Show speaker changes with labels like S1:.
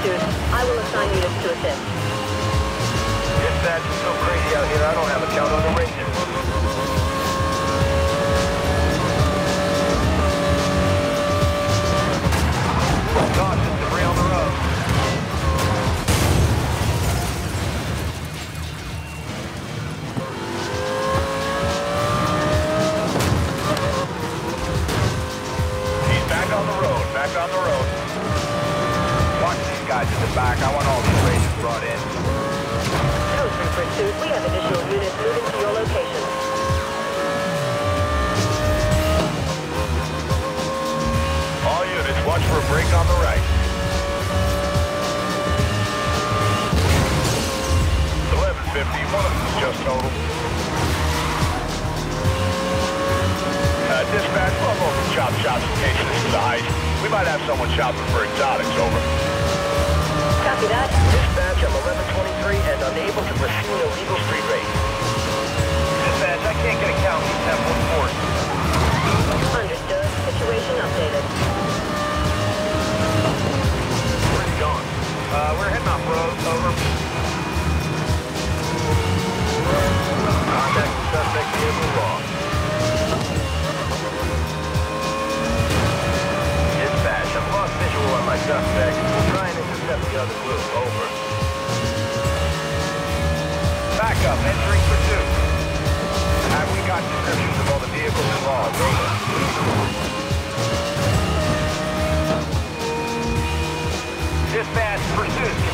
S1: pursuit. I will assign units to assist.
S2: Dispatch, it's so crazy out here, I don't have a count on the Ranger. Caution, debris on the road. He's back on the road, back on the road. Watch these guys in the back, I want all these Rangers brought in.
S1: Code 3 pursuit. We have additional units moving to your location.
S2: All units, watch for a break on the right. 1150, one of them is just total. Dispatch, well, over chop shops in case this is a heist. We might have someone shopping for exotics, over.
S1: Copy that.
S2: Dispatch, I'm 1123 and unable to pursue an illegal street race. Dispatch, I can't get a count. These have one force.
S1: Understood. Situation updated.
S2: Where's he going? We're heading off road, over. Contact the suspect vehicle lost. Dispatch, I've lost visual on my suspect. We'll try and intercept the other group, over. Back up, entering pursuit. Have we got descriptions of all the vehicles involved, over. Dispatch, pursuit